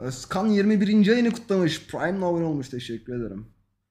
Özkan 21. ayını kutlamış. Prime'la abone olmuş. Teşekkür ederim.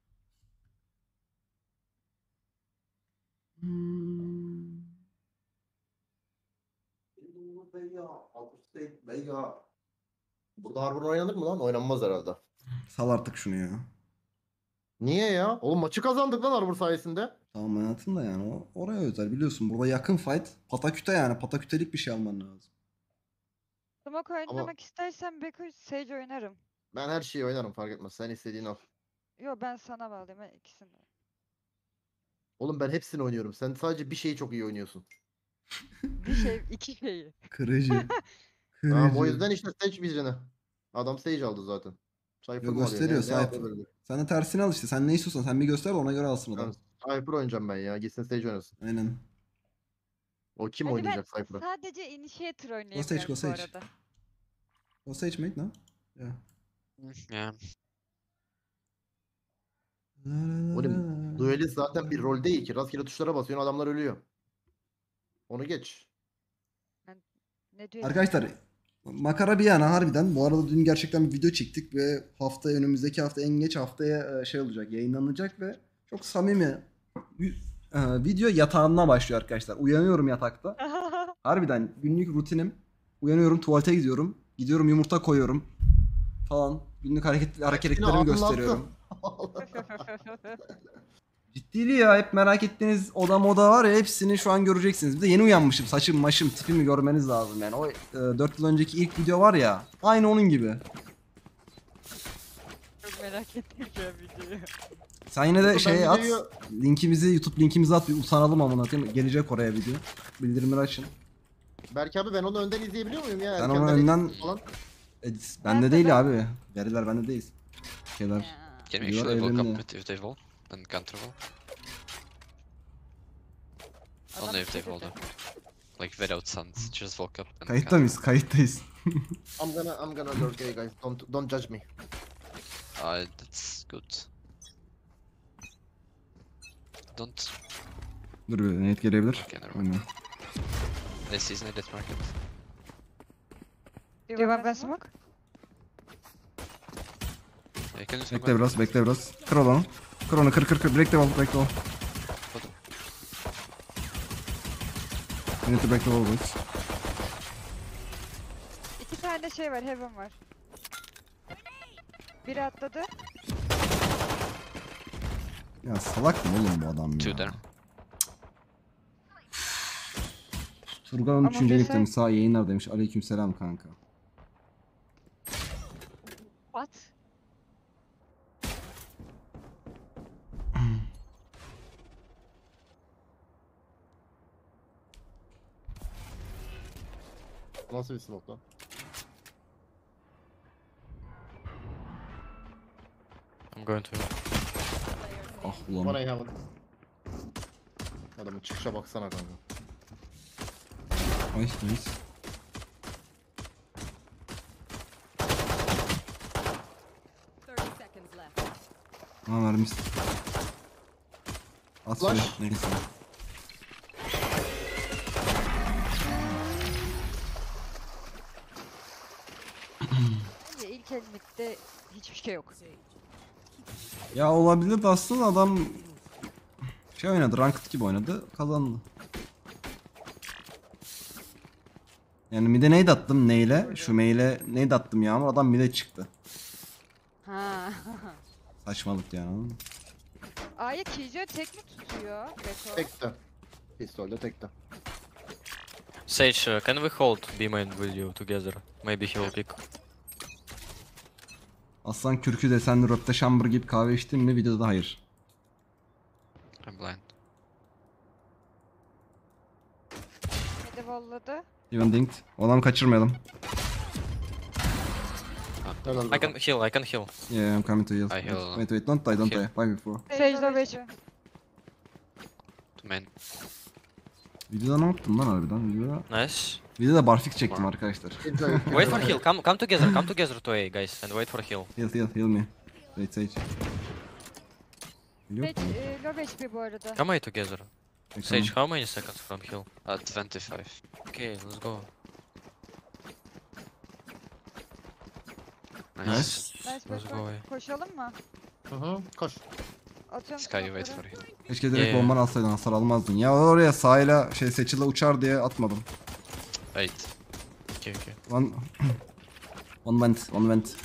Burada Harbor oynanır mı lan? Oynanmaz herhalde. Sal artık şunu ya. Niye ya? Oğlum maçı kazandık lan Harbor sayesinde. Tamam hayatım da yani oraya özel biliyorsun. Burada yakın fight. Pataküte yani. Patakütelik bir şey alman lazım. Smoke Ama oynamak istersen Beko Sage oynarım. ben her şeyi oynarım fark etmez. Sen istediğini al. Yo ben sana bağlayayım ben ikisini. Oğlum ben hepsini oynuyorum. Sen sadece bir şeyi çok iyi oynuyorsun. Bir şey iki şeyi. Kırıcı. Tamam o Kırıcı. yüzden işte seç birini. Adam stage aldı zaten. Cypher Yo, mı alıyor? gösteriyor Ne Cypher. aldı böyle? Sen de tersini al işte. Sen ne istiyorsan sen bir göster de ona göre alsın Ben adam. Cypher oynayacağım ben ya. Gitsin stage oynasın. Aynen. O kim Hadi ben oynayacak Cypher'ı? sadece Initiator Go oynayabiliyorum bu Sage. arada. Go Sage mate no? Yeah. Yeah. Oğlum duelist zaten bir rol değil ki. Rastgele tuşlara basıyorsun adamlar ölüyor. Onu geç. Ne diyor? Arkadaşlar makara bir yana harbiden. Bu arada dün gerçekten bir video çektik ve haftaya önümüzdeki hafta en geç haftaya şey olacak yayınlanacak ve çok samimi video yatağımdan başlıyor arkadaşlar. Uyanıyorum yatakta. Harbiden günlük rutinim. Uyanıyorum tuvalete gidiyorum. Gidiyorum yumurta koyuyorum falan. Günlük hareketlerimi ağzına gösteriyorum. Ciddiliği ya hep merak ettiğiniz oda moda var ya hepsini şu an göreceksiniz. Bir de yeni uyanmışım saçım maşım tipimi görmeniz lazım yani. O 4 yıl önceki ilk video var ya aynı onun gibi. Çok merak ettim şu an videoyu. Sen yine de Ben şey at videoyu- linkimizi YouTube linkimizi at bir utanalım amına koyayım. Gelecek oraya video. Bildirimleri açın. Berk abi ben onu önden izleyebiliyor muyum ya? Ben Erkenden onu önden- edit falan. Bende Ben değil de- abi. Veriler bende değil. Şeyler. Ya. Can we You are actually walk elimde. up mid if they wall? And counter wall? Adam Only if they şey wall dedi. though. Like without suns, just walk up and Kayıtta mıyız? Kayıttayız. I'm gonna lurk hey guys. Don't judge me. That's good. Don't. Dur bir net gelebilir. Okay, never mind. Aynen. They season it at market. Do you want ben smoke? Yeah, can you Bekle biraz, bekle biraz. Kır onu. Kır onu, kır. Break the wall, break the wall. You need to break the wall, boys. İki tane şey var, heaven var. Biri atladı. Ya salak mı oğlum bu adam Two ya? there. Turgan'ın Ama 3. aylık mesela- demiş, sağ yayınlar demiş. Aleykümselam kanka. What? Nasıl bir smoke lan? I'm going to. Ah Bana ulan. haven't. Adamın çıkışa baksana kanka. Ay nice. Ha vermiş. At Flash. şöyle, neyse. Bence ilk elmikte hiçbir şey yok. Ya olabilir de aslında adam şey oynadı, ranked gibi oynadı, kazandı. Yani mid'e nade attım neyle, şu mail'e nade attım ya ama adam mid'e çıktı. Ha. Saçmalık yani anladın mı? A'ya Killjoy tek mi tutuyor? Beko. Tekte. Pistolde tekte. Sage, can we hold B main with you together? Maybe he will pick. Aslan kürkü desenli röpte şambır gibi kahve içtin mi videoda hayır. I'm blind. Midi volladı. Even dinked. O adamı kaçırmayalım. Helal I be. can heal, I can heal. Yeah I'm coming to heal. I heal. Wait don't die Heal. Buy before. Sage low HP. To main. Videoda ne yaptım lan harbiden? Nice. Videoda barfik çektim arkadaşlar. Enjoy. Wait for heal, come together to A guys, and wait for heal. Heal me. Wait Sage. Biliyor Sage musun? low HP bu arada. Come A together. Tamam. Sage, how many seconds from heal? 25. Okay, let's go. Nice. Nice. Nice Let's Beko. go away. Koşalım mı? Hı hı. Koş. Atıyorum Sky, wait smoke'ları. for him. Keşke direkt Yeah. bombanı alsaydın, hasar almazdın. Ya oraya sahile seçile uçar diye atmadım. Wait. Okay, okay. One vent.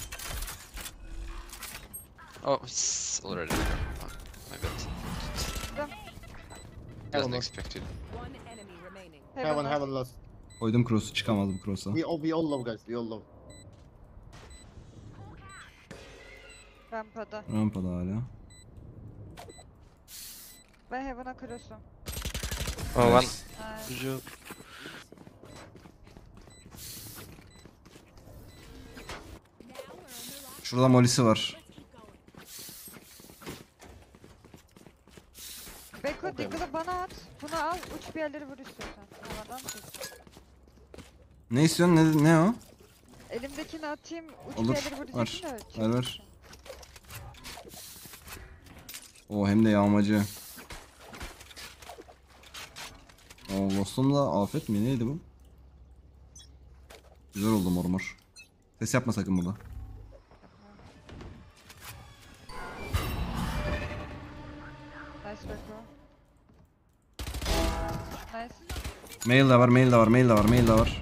Oh, it's already there. Oh, my bad. Wasn't expected. One enemy remaining. Heaven, Heaven. heaven last. Koydum cross'u, çıkamaz bu cross'a. We all love guys. We all love. Rampada. Rampada hala. Ben Heaven'a cross'um. Oh, one. Nice. Nice. Şurada molisi var. Beko Diggle'ı bana at. Bunu al. Uç bir yerleri vur istiyorsan. Havadan tut. Ne istiyorsun? Ne o? Elimdekini atayım. Uç Olur, bir yerleri var. vuracaksın da. Ver. O hem de yağmacı. O Lost'umda afet mi neydi bu? Güzel oldu mor. Ses yapma sakın burada. Nice Beko. Nice. Mail de var.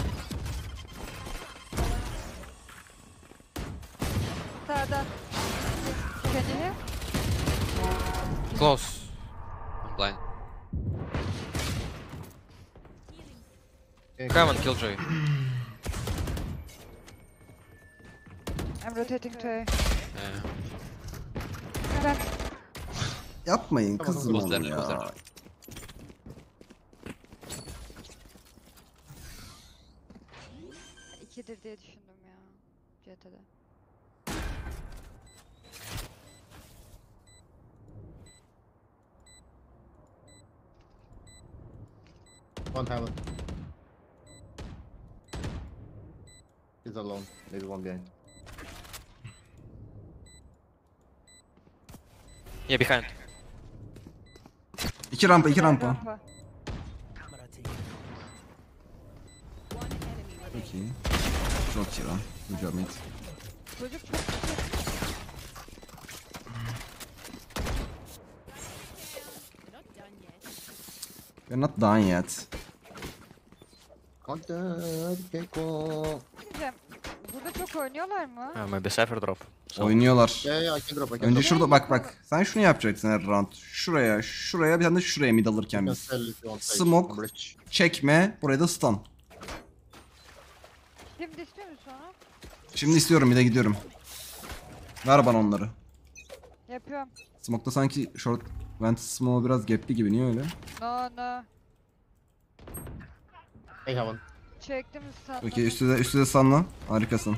Sağda. Can you hear? Close. I'm blind. Come on, Killjoy. I'm rotating to A. Yeah. Ben Yapmayın Tamam, kızım close onu there, close ya. there. ikidir diye düşündüm ya. CT'de. One heaven. He's alone. Maybe one behind. Yeah, behind. İki rampa. Rampa. One enemy remaining. Çok iyi. Çok iyi lan. Good job mate. Çocuk çok küçük. You're not done yet. You're not done yet. Hadi Beko. Diyeceğim. Burada çok oynuyorlar mı? Maybe Cypher drop. So, Oynuyorlar. Yeah, I can drop. I can Önce drop. şurada bak. Sen şunu yapacaksın her round. Şuraya bir tane de şuraya mid alırken You can biz. sell if you want stage. Smoke. I'm rich. Çekme. Buraya da stun. Şimdi istiyor musun onu? Şimdi istiyorum mid'e gidiyorum. Ver bana onları. Yapıyorum. Smoke'da sanki short vent smoke biraz gapli gibi. Niye öyle? No. Hey heaven. Çektim sandım. Okey üstü de stunla. Harikasın.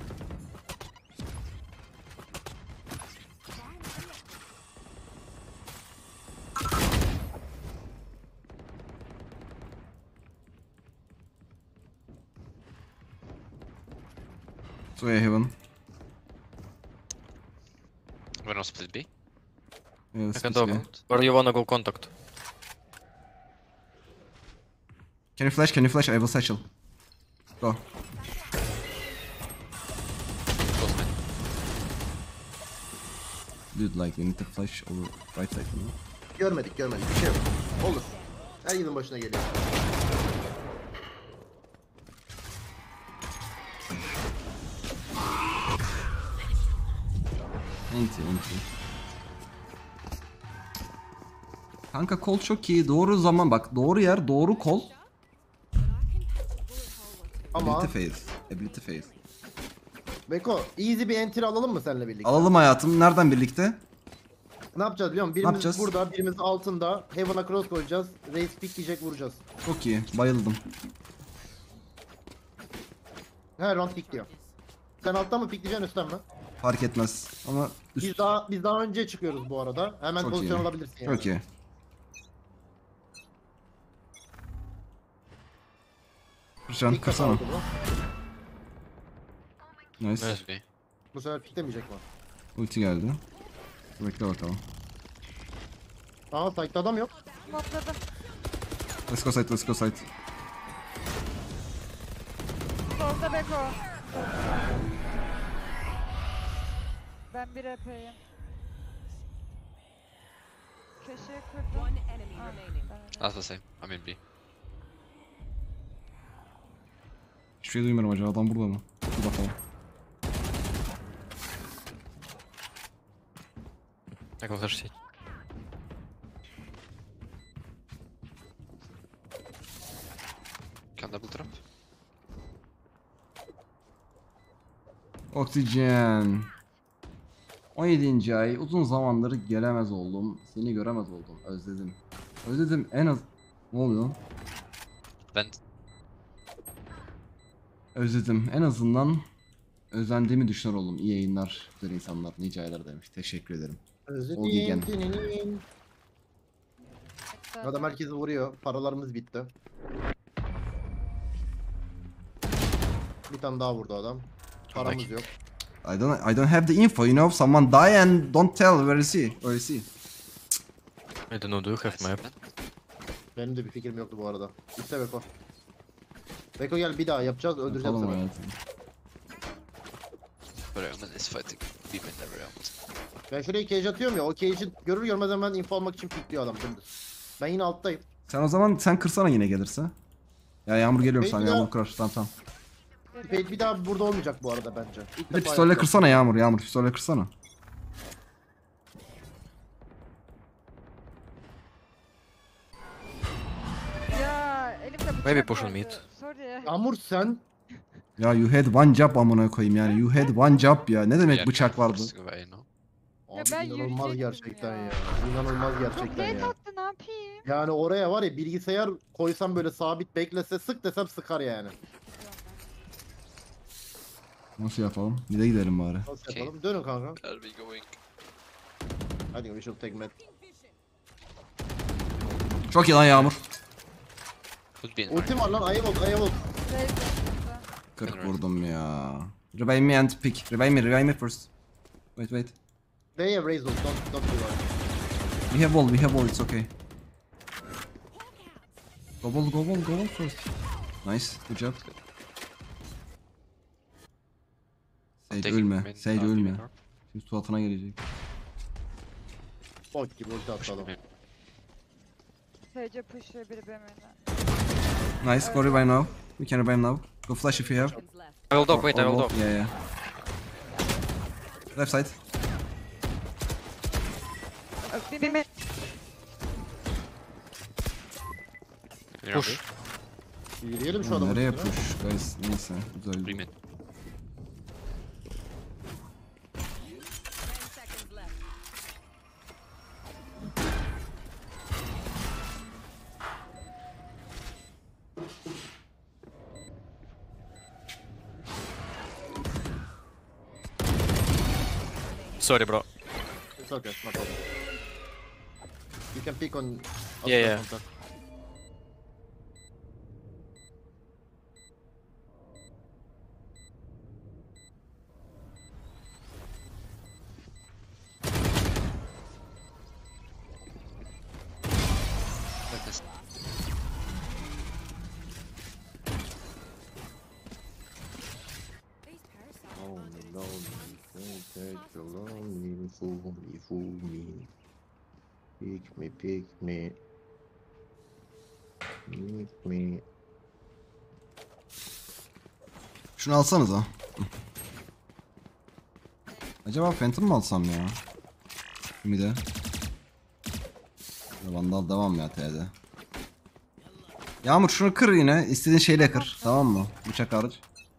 Soya Heaven. we're not split B. Yeah, I can split talk. B. Or you wanna go contact? Can you flash? I will satchel. Go. Close mid. Dude like we need to flash over right side. You know? Görmedik. Bir şey yok. Olur. Her yılın başına geliyor. Enti. Kanka kol çok iyi. Doğru zaman bak. Doğru yer, doğru kol. Ama Ability phase. Beko easy bir enter alalım mı seninle birlikte? Alalım hayatım. Nereden birlikte? Ne yapacağız biliyor musun? Birimiz yapacağız? burada, birimiz altında. Heaven'a cross koyacağız. Race pick diyecek vuracağız. Çok iyi. Bayıldım. Her round pick diyor. Sen alttan mı pickleyeceksin üstten mi? Fark etmez. Ama üst... Biz daha önce çıkıyoruz bu arada. Hemen Çok pozisyon iyi. alabilirsin yani. Çok iyi. Can Pick kırsana. aldı bu. Nice. Nice B. Bu sefer picklemeyecek mi? Ulti geldi. Bekle bakalım. Aa site'da adam yok. Smokladım. Let's go side. Solda Beko. Ben bir epeyim. Köşeye kırdım. One enemy Ah, remaining. ben öyle. That's the same. I'm in B. Hiçbir şey duymuyorum acaba adam burada mı? Bir bakalım. I go flash CT. Can double trap. Oksijen. 17. ay. Uzun zamandır gelemez oldum. Seni göremez oldum. Özledim. Özledim en az... Ne oluyor? Vent. Özledim. En azından özlendiğimi düşünür oldum. İyi yayınlar güzel insanlar. Nice aylar demiş. Teşekkür ederim. Ogigen. Özledim. Adam herkesi vuruyor. Paralarımız bitti. Bir tane daha vurdu adam. Paramız yok. I don't have the info, you know. Someone die and don't tell where is he? Where is he? I don't know, do you have map? Benim de bir fikrim yoktu bu arada. İşte Beko. Beko gel bir daha yapacağız, öldüreceğim Yapalım seni. hayatım. But Omen is fighting B mid every round. Ben şuraya cage atıyorum ya, o cage'i görür görmez hemen info almak için pikliyor adam dümdüz. Ben yine alttayım. Sen o zaman sen kırsana yine gelirse. Ya Yağmur geliyorum Peki sana ya. Yağmur kırar. Tamam. Fade bir daha burada olmayacak bu arada bence. İlk Bir de defa pistolle yapacağım. kırsana Yağmur pistolle kırsana. Ya elimde bıçak Maybe push on vardı. mid. Sorry. Yağmur sen Ya you had one job amına koyayım yani. You had one job ya. Ne demek Yeah, bıçak vardı? forcing away, no? Abi ben inanılmaz yürüyecektim gerçekten ya. ya. İnanılmaz Çok gerçekten late ya. attı ne yapayım? Yani oraya var ya bilgisayar koysam böyle sabit beklese sık desem sıkar yani. Nasıl yapalım? Bir de gidelim bari. Nasıl Okey. yapalım? Dönün kanka. Where are we going? I think we should take med. Çok iyi lan Yağmur. Could be in Ultim var lan Ayavolt. Late attı. 40 vurdum ya. Revive me and pick. Revive me first. Wait. They have raised ult. Don't do that. We have wall, it's okay. Go ball first. Nice, good job. Sage Taking ölme, mid, Sage not ölme. even her. Şimdi suatına gelecek. Bok gibi ulti attı adam. TC push'luyor biri BM'den. Nice, go revive now. We can revive now. Go flash if you have. Seconds left. I will dog, wait, I Or will wall. dog. Yeah. Left side. Bir mi? You're Push. on Yürüyelim şu adamı. Nereye push guys? Neyse, B. B güzel. mid. 10 seconds left. Sorry, bro. It's okay, no problem. You can pick on... Yeah. Contact. Let us. Oh no, don't take the lonely fool me. Pick me. Pick me. Şunu alsanıza. Acaba Phantom mı alsam ya? Şimdi de. Vandal devam ya T'de. Yağmur şunu kır yine. İstediğin şeyle kır. Tamam mı? Bıçak hariç.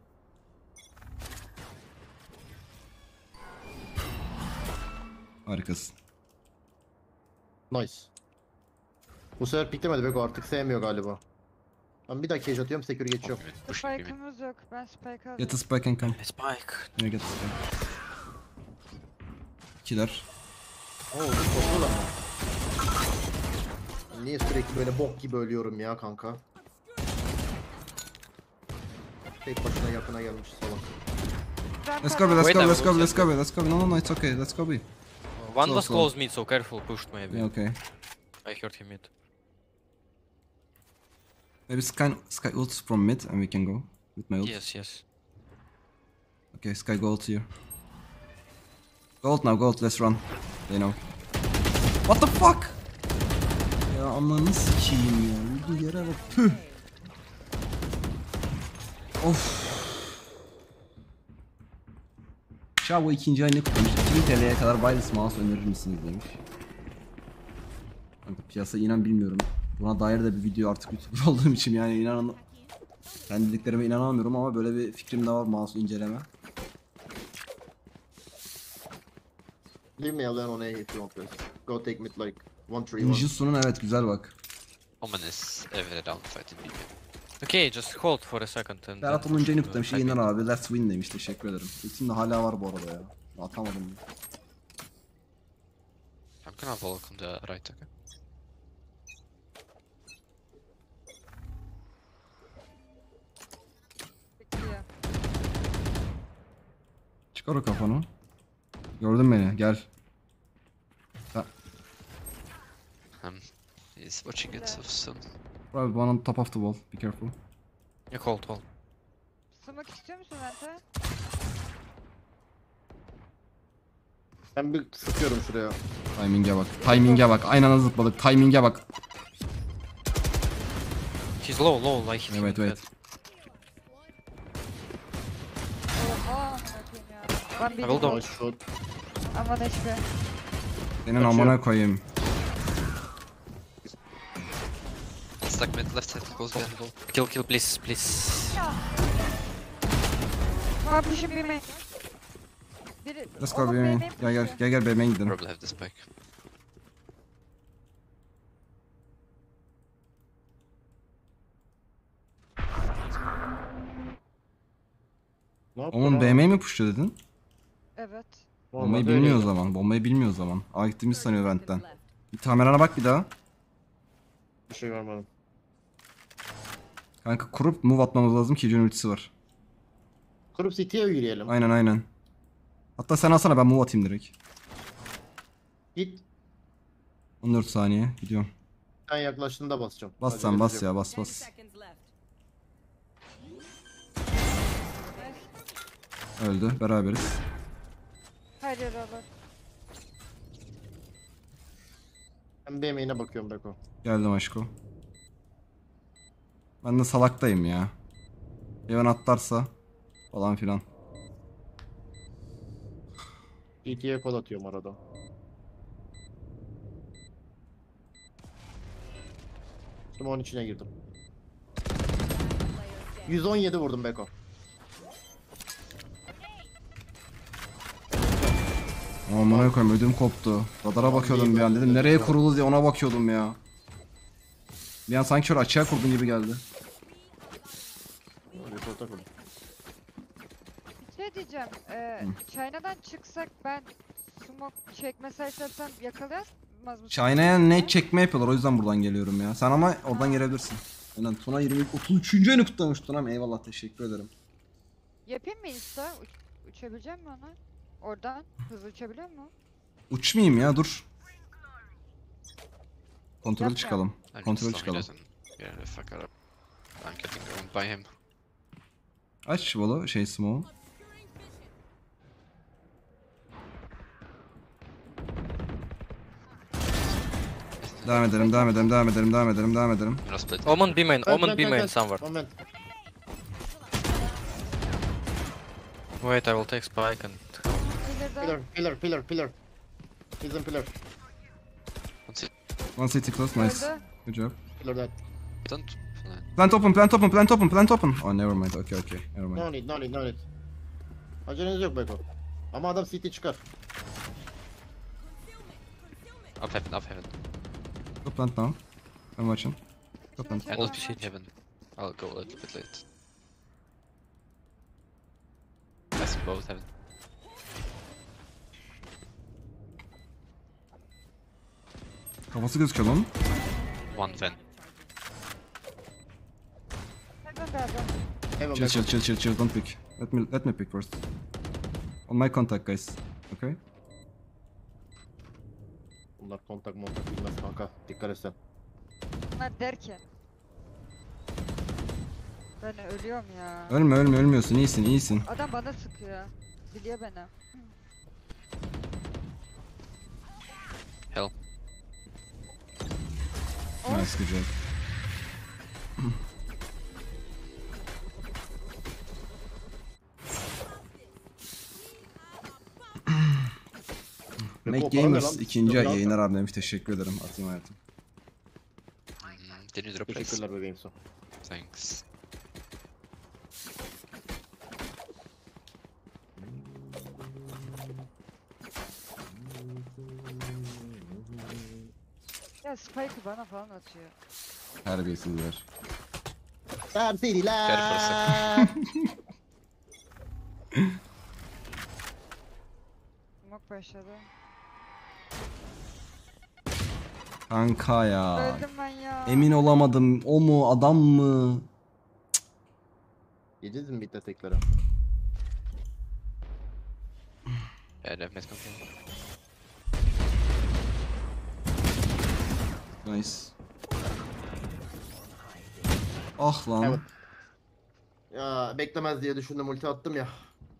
Harikasın. Nice. Bu sefer piklemedi Beko artık sevmiyor galiba. Ben bir daha cage atıyorum secure geçiyorum. Mid. Push B mid. Spike'ımız yok. Ben spike Get aldım. the spike and come. Spike. Yeah, get the spike. Killer. Oo bu korktu lan. Ben niye sürekli böyle bok gibi ölüyorum ya kanka? Tek başına yakına gelmiş salak. Let's go, let's Wait, go, I let's go, will let's go, let's go. No, it's okay. Let's go B. One So was slow. close mid, so careful, pushed maybe. Yeah, okay. I heard him mid. Maybe Sky ults from mid and we can go with my ult. Yes. Okay, Sky go ult here. Gold now, gold, let's run. They know. What the fuck? Ya ananı sikeyim ya. Vurduğu yere bak. Püh. Of. Şavo ikinci ayını kutlamış. 2000 TL'ye kadar wireless mouse önerir misiniz demiş. Kanka piyasa inan bilmiyorum. Buna dair de bir video artık YouTuber olduğum için yani inan kendi dediklerime inanamıyorum ama böyle bir fikrim de var mouse inceleme. Leave me alone on A if you want this. Go take mid like 1-3-1. Ninjutsu'nun evet güzel bak. Omen is every round fighting BB. Okay, just hold for a second and Berat then 10. ayını push, kutlamış. high Yayınlar mid. abi. Let's win demiş. Teşekkür ederim. Ultim de hala var bu arada ya. Atamadım. I'm gonna walk on the right, okay? Bekliyor. Çıkar o kafanı. Gördün beni. Gel. He's watching it soon. Probably one on top of the wall. Be careful. Yeah, hold. Smoke istiyor musun Vente? Ben bir sıkıyorum şuraya. Timing'e bak. Timing'e bak. Aynı anda zıpladık. Timing'e bak. He's low, I hit him Evet in the evet. head. Oha amına koyayım ya. Ben bir Well done. Nice shot. Aman HP. Senin amına koyayım. Stuck mid left side, goes behind wall. Kill, please. Aa push'un bir main. Biri... Let's go Oğlum, be main. main Gel push'u. gel BM'ye gidelim. Probably have this back. Ne yaptın Onun abi? BM'yi mi push'tu dedin? Evet. Bombayı Normalde bilmiyor o öyleydi. zaman. Bombayı bilmiyor o zaman. A gittiğimizi sanıyor 30 ventten. seconds left. Bir kamerana bak bir daha. Bir şey görmedim. Kanka kurup move atmamız lazım ki Jun ultisi var. Kurup City'ye yürüyelim. Aynen. Hatta sen alsana ben move atayım direkt. Git. 14 saniye gidiyorum. Sen yaklaştığında basacağım. Bas Acele sen bas edeceğim. ya bas 10 bas. seconds left. Öldü beraberiz. Hayır olur. Ben BM'ine bakıyorum Beko. Geldim aşko. Ben de salaktayım ya. Evan atlarsa falan filan. City'ye kod atıyorum arada. Şimdi onun içine girdim. 117 vurdum Beko. Amına koyayım ödüm koptu. Radara bakıyordum bir an dedim nereye kurulu diye ona bakıyordum ya. Bir an sanki şöyle açığa kurdun gibi geldi. Reporta koydum. Bir şey diyeceğim. China'dan çıksak ben smoke çekmesay istesem yakalayamaz mısın? China'ya ne çekme yapıyorlar o yüzden buradan geliyorum ya. Sen ama oradan gelebilirsin. Aynen Tuna 33. ayını kutlamış Tuna'm eyvallah teşekkür ederim. Yapayım mı insta? Uçabilecek mi ona? Oradan hızlı uçabiliyor mu? Uçmayayım ya dur. Kontrol Yapma. çıkalım. I can Kontrol slow me çıkalım. doesn't get the fuck up. I'm getting owned by him. Aç bolu şey smoke. Devam edelim. No split. Omen B main, Plant, B main plant. somewhere. Moment. Wait, I will take spike and... Pillar'da He's in pillar. One sit. One city close nice. öldü. Good job. Pillar that. Don't Plant open. Oh never mind. Okay. Never mind. No need. Aceleniz yok Beko. Ama adam City çıkar. Up heaven. Go plant now. I'm watching. Go plant. And not be heaven. I'll go a little bit late. That's both heaven. Kafası gözüküyor lan. One ven. Heaven galiba. Heaven Chill, Beko. chill. Don't pick. Let me pick first. On my contact, guys. Okay. Bunlar kontak bilmez kanka. Dikkat et sen. Bunlar derken. Ben ölüyorum ya. Ölme, ölmüyorsun. İyisin. Adam bana sıkıyor. Biliyor beni. Hell. Nice, good job. Mac Repo, para ne Gamers lan? ikinci ay Yok, yayınlar abi demiş. Teşekkür ederim. Atayım hayatım. Did you drop place? Teşekkürler bebeğim su. Thanks. Ya Spike'ı bana falan atıyor. Terbiyesizler. Serseriler. Smoke başladı. Kanka ya. Öldüm ben ya. Emin olamadım. O mu adam mı? Yediniz mi bitti tekleri? Yeah, they have mid control. Nice. Ah lan. Evet. Ya beklemez diye düşündüm, ulti attım ya.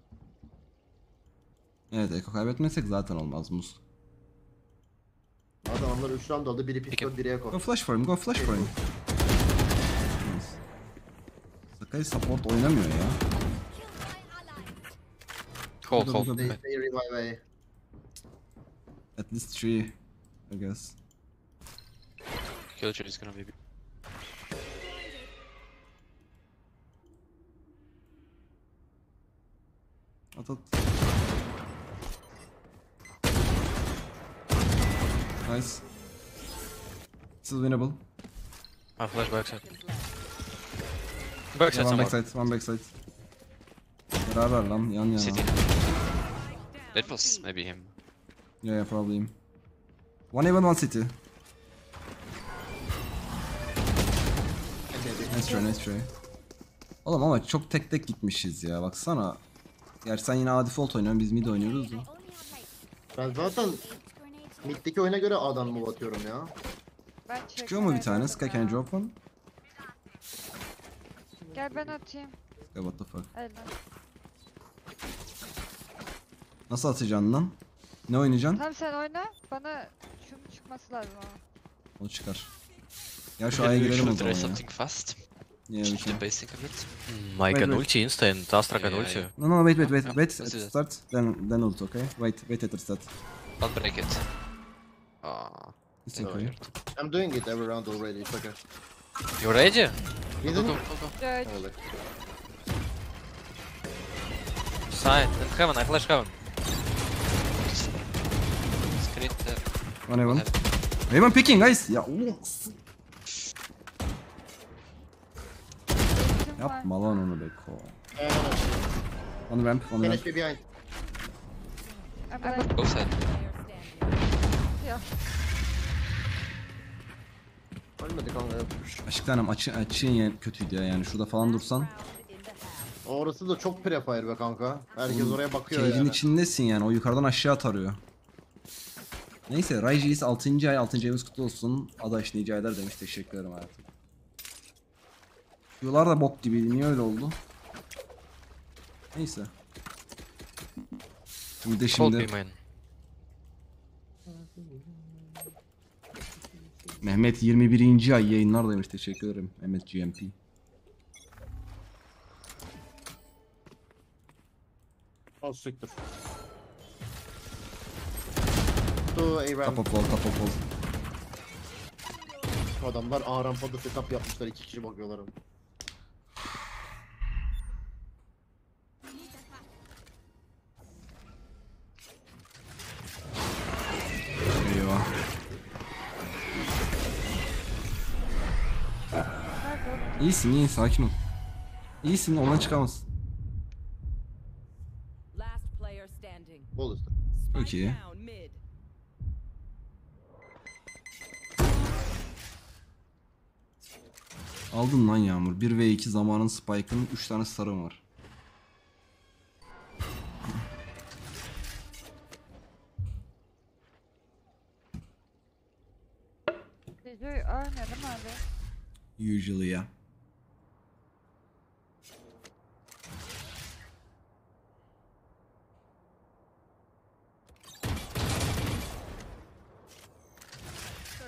Evet, Eko kaybetmesek zaten olmaz Muz. Adamlar 3 round aldı, biri pistol, biri Go eko. flash for him, go flash for him. Nice. Sakai support oynamıyor ya. Hold, hold. Burada, They burada. stay revive. At least 3, I guess. Killjoy is gonna be. At at. Nice. This is winnable. I flash backside. Yeah, Backside one somewhere. backside, one backside. Beraber lan, yan yana. City. That was maybe him. Yeah, probably him. One even, one city. Nice try, nice try. Oğlum ama çok tek tek gitmişiz ya, baksana. Gerçi sen yine A default oynuyorsun, biz mid oynuyoruz da. Ben zaten middeki oyuna göre A'dan move atıyorum ya. Ben Çıkıyor mu bir tane? Sky can ya. drop one? Gel ben atayım. Sky what the fuck. Aynen. Nasıl atacaksın lan? Ne oynayacaksın? Tamam sen oyna. Bana şunun çıkması lazım ama. O çıkar. Gel şu Maybe A'ya we girelim o should zaman try ya. something fast. Yeah, we Keep can. the basing a bit. I can wait. ulti instant. Astra can Yeah, ulti. yeah. No, no, wait, wait, wait, Yeah, wait. let's do At that. start, then ult, okay? Wait at the start. Don't break it. Ah, It's thank okay. you. I'm doing it every round already, it's okay. You ready? Go, Isn't go, it? go, go. Dört. Öyle. Side and heaven. I flash heaven. Screen there. One even. Have- Even picking guys. Ya oğlum. Ultim var. Yapma lan onu Beko. Aynen. One ramp, one ramp. Finish me behind. Ama Go side. ya. Ölmedi kanka. Aşk tanem açığın yer kötüydü ya, yani şurada falan dursan. Orası da çok prefire be kanka. Herkes oraya bakıyor Cage'in yani. içindesin yani, o yukarıdan aşağı tarıyor. Neyse, Raijis 6. ay, 6. ayımız kutlu olsun. Adaş nice aylar demiş, teşekkür ederim hayatım. Q'lar da bok gibi, niye öyle oldu? Neyse. Bir de Hold B şimdi main. Mehmet 21. ay yayınlar demiş, teşekkür ederim Mehmet GMP. Az siktir. To A Top ramp. of wall, top of wall. Adamlar A rampada setup yapmışlar, 2 kişi bakıyorlar. Eyvah. İyisin, iyi, sakin ol. İyisin, ondan çıkamazsın. Last player standing. Bol üstü. Çok iyi. Down mid. Aldın lan Yağmur. 1 ve 2 zamanın Spike'ın 3 tane sarım var. Gece oynuyor değil mi abi? Usually ya.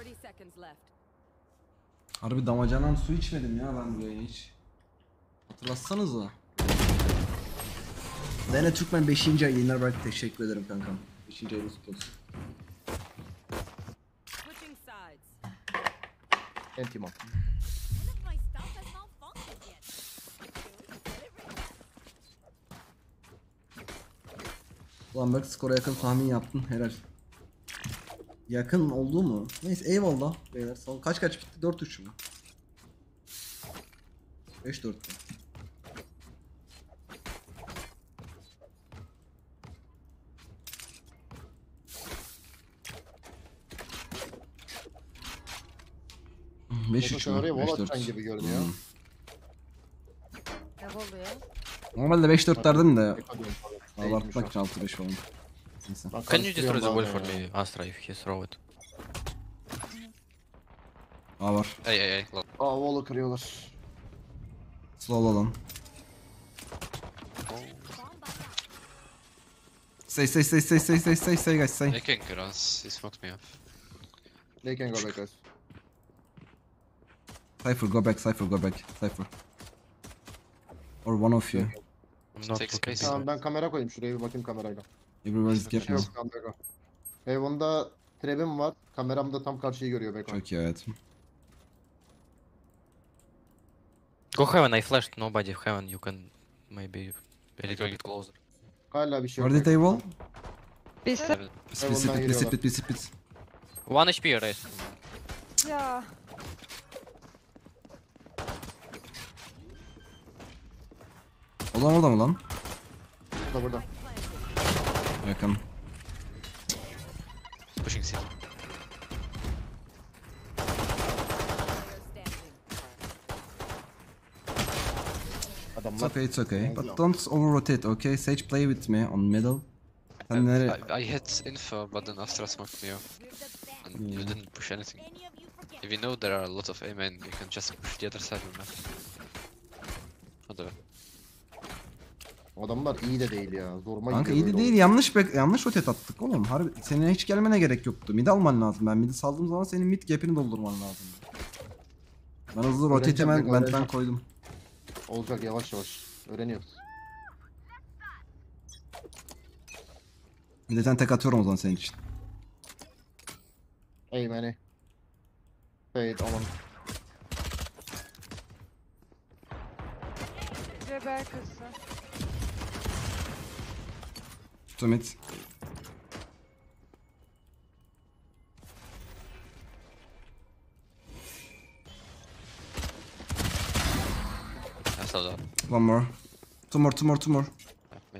30 seconds left. Harbi damacanan su içmedim ya ben buraya hiç. Hatırlatsanıza. Dene Türkmen 5. ay yayınlar belki teşekkür ederim kankam. 5. ayınız kutlu olsun. Switching sides. Entimo. None of my stuff has malfunctioned yet. Ulan bak skora yakın tahmin yaptın helal. Yakın oldu mu? Neyse eyvallah beyler sağ ol. Kaç bitti? 4-3 mü? 5-4 mü? Beş üç mü? Oraya wall 5-4. atacaksın gibi görünüyor. Ne oluyor? Normalde 5-4 derdim de Beko diyorum tabii. abartmak için 6-5 falan. Neyse. Ben Can you destroy the wall karıştırıyorum for bazen ya. me, Astra, if he throw it? A var. Hey, hey, hey. Low. Aa wall'u kırıyorlar. Slow lan. Stay guys stay. I can cross. He smoked me off. They can go back guys. Cypher go back Cypher. Or one of you. I'm not Take looking space. behind. Tamam ben kamera koyayım şuraya bir bakayım kamerayla. Everybody's Bir şey getting. yok tamam Beko. Heaven'da trap'im var. Kameram da tam karşıyı görüyor Beko. Çok iyi hayatım. Go heaven, I flashed nobody heaven, you can maybe a little bit closer. Hala bir şey yok. Where did they Beko. wall? Bir se- Split. 1 HP raise. Ya. O da orada mı lan? Burada burada. Yakın. Pushing C. Player standing. It's Adamlar. okay, it's okay. But don't over rotate, okay? Sage play with me on middle. Sen nereye? I hit info, but then Astra smoked me off. And you didn't push anything. If you know there are a lot of A main, you can just push the other side of the map. Whatever. Adamlar iyi de değil ya. Zoruma Kanka gidiyor iyi de böyle değil yanlış rotate attık oğlum. Harbi senin hiç gelmene gerek yoktu. Mid alman lazım. Ben mid'i saldığım zaman senin mid gap'ini doldurman lazım. Ben hızlı rotate'i Öğreneceğim, ben öğreneceğim. koydum. Olacak yavaş yavaş. Öğreniyoruz. Mid'den tek atıyorum o zaman senin için. Ey mani. Fade aman. Bir B arkası. Tutun mid. I saw that. One more. Two more. Mid.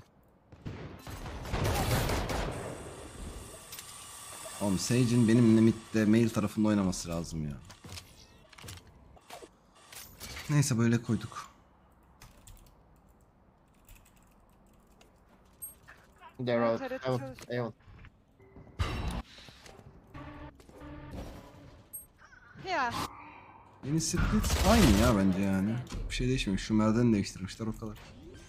Oğlum Sage'in benimle mid'de mail tarafında oynaması lazım ya. Neyse böyle koyduk. They're out. TRT Heaven. çalış. Heaven. Ya. Yeni split aynı ya bence yani. Bir şey değişmemiş. Şu merdiveni değiştirmişler o kadar.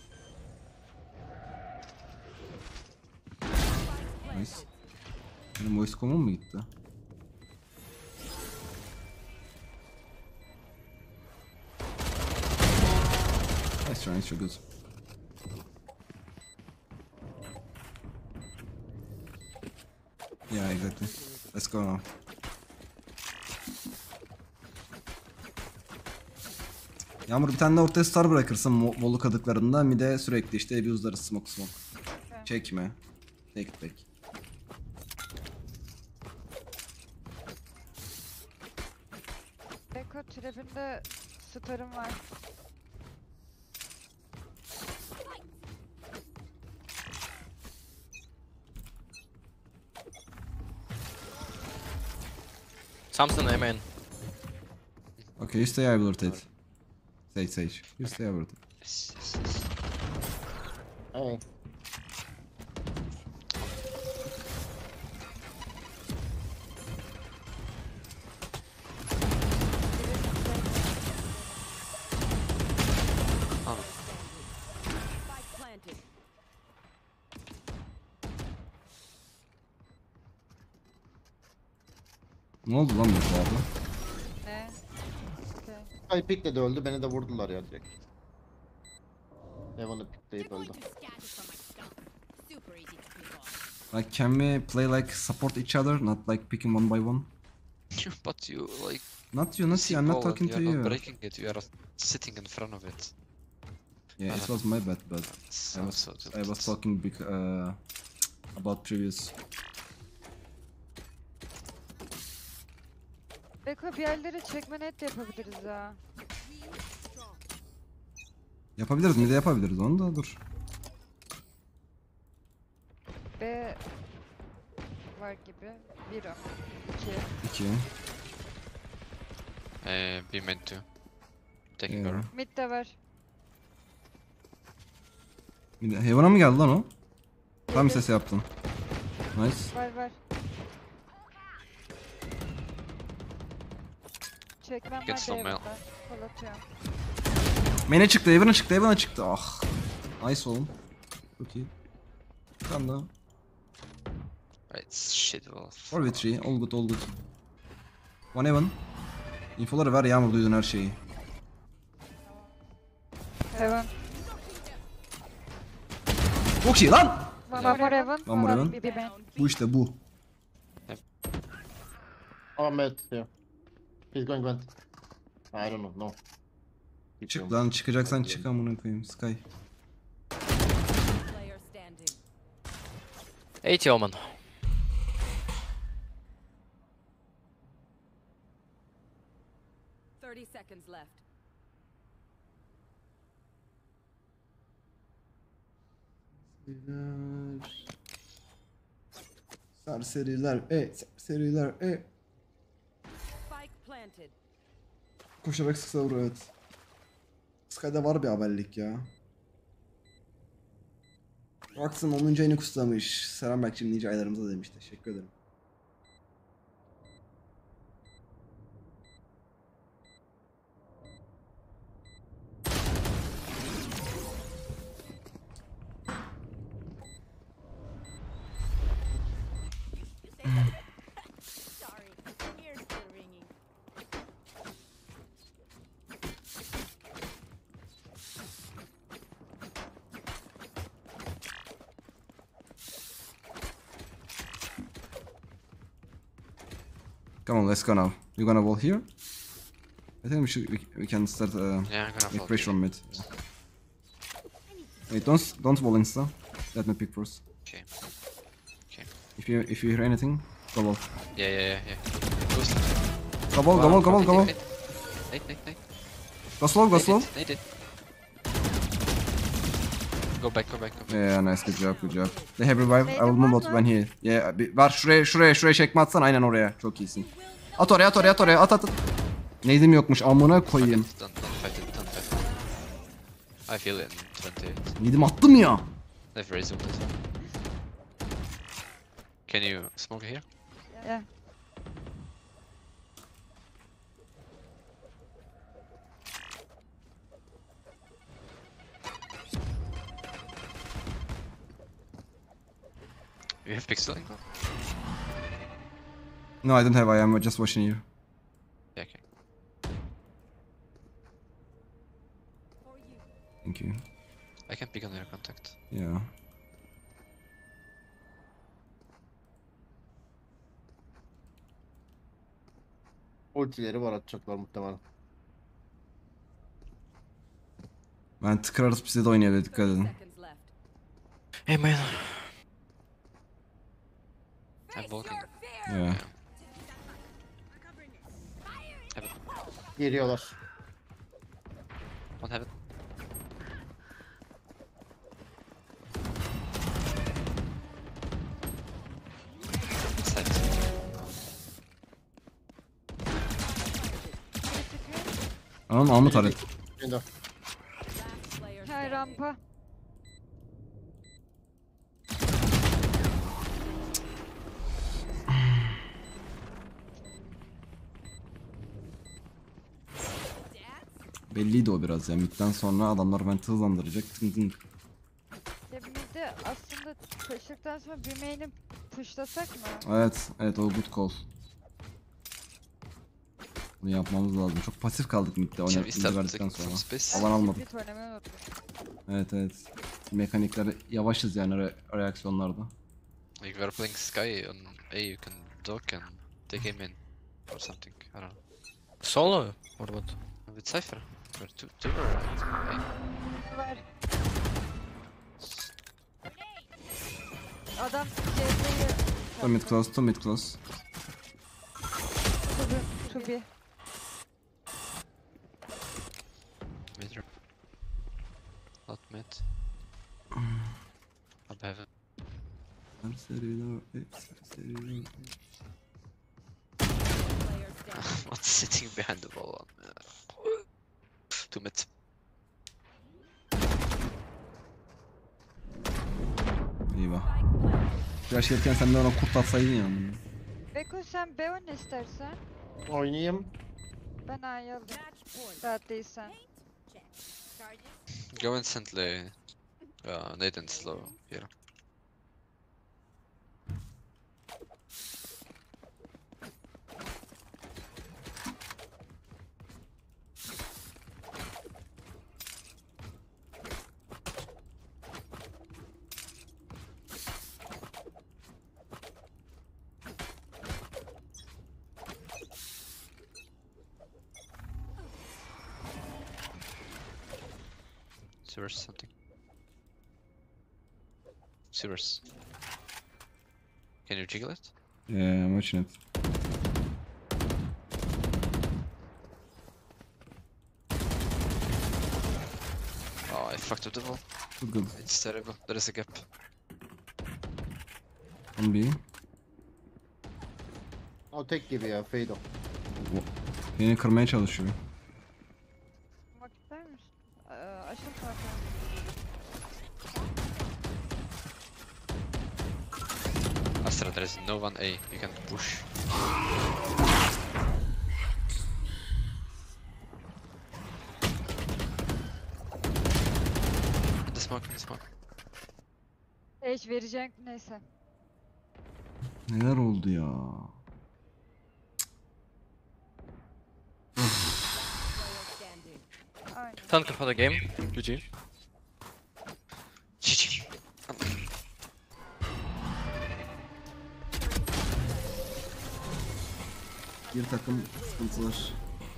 Nice. Benim voice com'um mu gitti? Nice good. Yeah, exactly. Let's go now. Yağmur bir tane de ortaya star bırakırsın Volu kadıklarında. Bir de sürekli işte abuse'ları smoke. Çekme. Take it back. Beko trap'inde starım var. Samson, I mean. Okay, you stay, I will rotate. Sage. You stay, I will rotate. Yes, yes, yes. Hey. Spike planted. Ne oldu lan bu arada? Ne? Okey. Ay pikle de öldü. Beni de vurdular ya direkt. Heaven'ı pikleyip They're öldü. going to scatter from my stump. Super easy to pick off. Like can we play like support each other, not like picking one by one? But you like Not you, not see you. I'm not ball and talking to you're you. not breaking it. You are sitting in front of it. Yeah, it was my bad, but So, so I was talking about previous. Beko bir yerlere çekme net de yapabiliriz ha. Yapabiliriz mi de yapabiliriz onu da dur. B var gibi. 1 ama. 2. 2. be meant to. Taking Yeah. over. Mid de var. Bir de Heaven'a mı geldi lan o? Tam ses yaptın. Nice. Var. Çekmem Get var some mail. devamında. Kol atıyorum. Main'e çıktı, Heaven'a çıktı. Ah. Nice oğlum. Çok iyi. Bir tane daha. Right, shit. Well, 4v3, all good, all good. One Heaven. Infoları ver Yağmur, duydun her şeyi. Heaven. Çok iyi lan! One more Heaven. One more Heaven. Bir main. Bu işte bu. Ahmet ya. He's going vent. I don't know. No. Çık lan, çıkacaksan çık amına koyayım Sky. Player standing. 80 Omen. Seconds left. Serseriler, serseriler, Spike planted. Koşarak sıksa vur, evet. Sky'da var bir haberlik ya. Rox'ın 10. ayını kutlamış. Selam Berk'cim, nice aylarımıza demiş. Teşekkür ederim. Sorry, ears still ringing. Come on, let's go now. You gonna wall here? I think we can start yeah, I'm gonna make fall. pressure on mid. Wait, don't wall insta. Let me pick first. Okay. Okay. If you hear anything, go wall. Yeah. Ghost. Go wall. Nate. Go slow. Nade it. Go back. Yeah, nice, good job. They have revive. I will move out when he. Yeah, var şuraya çekme atsan aynen oraya. Çok iyisin. At oraya. At. Neydim yokmuş amına koyayım. Don't fight it. I feel it in 28. Neydim attım ya. They've raised it. Can you smoke here? Yeah. You have pixeling? No, I don't have. I am just watching you. Yeah, okay. Thank you. I can pick on your contact. Yeah. Ultileri var, atacaklar muhtemelen. Ben tıkırarız bize de oynayabilir, dikkat edin. Seconds left. Hey man. I'm walking. Yeah. Geliyorlar. Don't have it. Side. Anam Ahmet arıyor. Şimdi Last player Hay standing. rampa. Belliydi o biraz ya. Mid'den sonra adamlar venti hızlandıracak. Tın. Ya bir de aslında taşıktan sonra bir main'i pushlasak mı? Evet, o good call. Bunu yapmamız lazım. Çok pasif kaldık midde. Shall we start Verdikten taking some sonra. space? Alan almadık. Split oynamayı unuttum. Evet evet. Mekanikler yavaşız yani reaksiyonlarda. Like we are playing Sky on A, you can dock and take aim in or something. I don't know. Solo or what? With Cypher. We're two or A. Ver. Adam CZ'yi... Two mid close, two mid close. To be. Mid. Not mid. Up heaven. What's sitting behind the wall on? Two mid. Eyvah. Flash yerken sen de ona kurt atsaydın ya. Beko sen B oyna istersen. Oynayayım. Ben A'yı alayım. Rahat değilsen. Go instantly. Nathan slow here. Sewers something. Sewers. Can you jiggle it? Yeah, I'm watching it. Oh, I fucked up the wall. Too good. It's terrible. There is a gap. On B. O tek gibi ya Fade o. Beni kırmaya çalışıyor. Bak ister misin? Açıl farkı. Astra, there is no one A. You can push. In the smoke, in the smoke. Hiç verecek neyse. Neler oldu ya? Aynen. Thank you for the game. GG. GG. Bir takım sıkıntılar.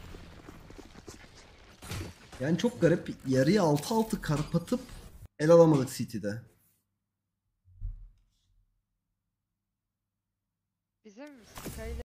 Yani çok garip. Yarıyı 6-6 kapatıp el alamadık City'de. Bizim Sky'le